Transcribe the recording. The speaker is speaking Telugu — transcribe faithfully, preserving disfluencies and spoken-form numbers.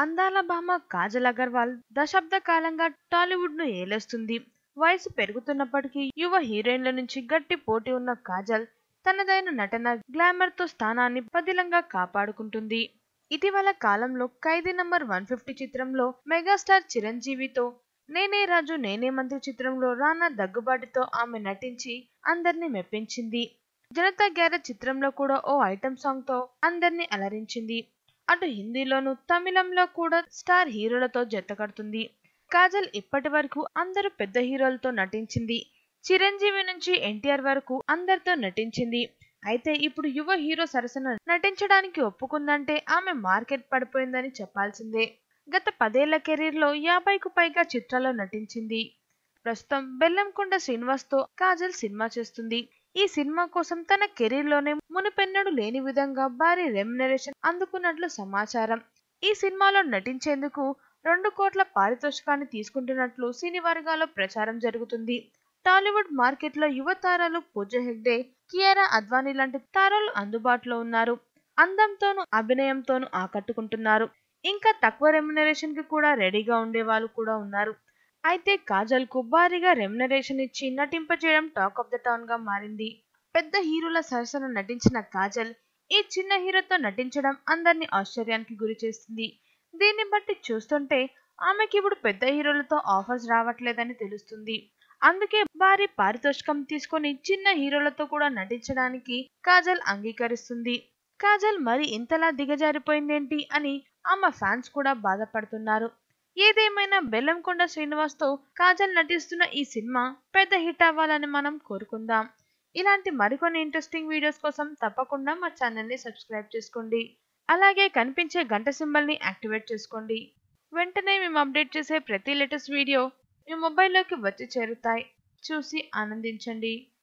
అందాల భామ కాజల్ అగర్వాల్ దశాబ్ద కాలంగా టాలీవుడ్ ను ఏలేస్తుంది. వయసు పెరుగుతున్నప్పటికీ యువ హీరోయిన్ల నుంచి గట్టి పోటీ ఉన్న కాజల్ తనదైన నటన, గ్లామర్ తో స్థానాన్ని పదిలంగా కాపాడుకుంటుంది. ఇటీవల కాలంలో ఖైదీ నంబర్ వన్ ఫిఫ్టీ చిత్రంలో మెగాస్టార్ చిరంజీవితో, నేనే రాజు నేనే మంత్రి చిత్రంలో రానా దగ్గుబాటితో ఆమె నటించి అందర్నీ మెప్పించింది. జనతా గ్యారేజ్ చిత్రంలో కూడా ఓ ఐటెం సాంగ్ తో అందర్నీ అలరించింది. అటు హిందీలోను, తమిళంలో కూడా స్టార్ హీరోలతో జతకడుతుంది. కాజల్ ఇప్పటి వరకు అందరు పెద్ద హీరోలతో నటించింది. చిరంజీవి నుంచి ఎన్టీఆర్ వరకు అందరితో నటించింది. అయితే ఇప్పుడు యువ హీరో సరసన నటించడానికి ఒప్పుకుందంటే ఆమె మార్కెట్ పడిపోయిందని చెప్పాల్సిందే. గత పదేళ్ల కెరీర్ లో యాభైకు పైగా చిత్రాల్లో నటించింది. ప్రస్తుతం బెల్లంకొండ శ్రీనివాస్ తో కాజల్ సినిమా చేస్తుంది. ఈ సినిమా కోసం తన కెరీర్ లోనే మునుపెన్నడూ లేని విధంగా భారీ రెమ్యునరేషన్ అందుకున్నట్లు సమాచారం. ఈ సినిమాలో నటించేందుకు రెండు కోట్ల పారితోషికాన్ని తీసుకుంటున్నట్లు సినీ వర్గాల్లో ప్రచారం జరుగుతుంది. టాలీవుడ్ మార్కెట్ లో యువ తారాలు పూజా హెగ్డే, కియారా అద్వానీ లాంటి తారాలు అందుబాటులో ఉన్నారు. అందంతోనూ అభినయంతోనూ ఆకట్టుకుంటున్నారు. ఇంకా తక్కువ రెమ్యునరేషన్ కి కూడా రెడీగా ఉండే వాళ్ళు కూడా ఉన్నారు. అయితే కాజల్ కు భారీగా రెమ్యునరేషన్ ఇచ్చి నటింపజేయడం టాక్ ఆఫ్ ద టౌన్ గా మారింది. పెద్ద హీరోల సరసన నటించిన కాజల్ ఈ చిన్న హీరోతో నటించడం అందరినీ ఆశ్చర్యానికి గురి చేస్తుంది. దీన్ని బట్టి చూస్తుంటే ఆమెకి ఇప్పుడు పెద్ద హీరోలతో ఆఫర్స్ రావట్లేదని తెలుస్తుంది. అందుకే భారీ పారితోషికం తీసుకొని చిన్న హీరోలతో కూడా నటించడానికి కాజల్ అంగీకరిస్తుంది. కాజల్ మరి ఇంతలా దిగజారిపోయిందేంటి అని ఆమె ఫ్యాన్స్ కూడా బాధపడుతున్నారు. ఏదేమైనా బెల్లంకొండ శ్రీనివాస్ తో కాజల్ నటిస్తున్న ఈ సినిమా పెద్ద హిట్ అవ్వాలని మనం కోరుకుందాం. ఇలాంటి మరికొన్ని ఇంట్రెస్టింగ్ వీడియోస్ కోసం తప్పకుండా మా ఛానల్ ని సబ్స్క్రైబ్ చేసుకోండి. అలాగే కనిపించే గంట సింబల్ ని యాక్టివేట్ చేసుకోండి. వెంటనే మేము అప్డేట్ చేసే ప్రతి లేటెస్ట్ వీడియో మీ మొబైల్లోకి వచ్చి చేరుతాయి. చూసి ఆనందించండి.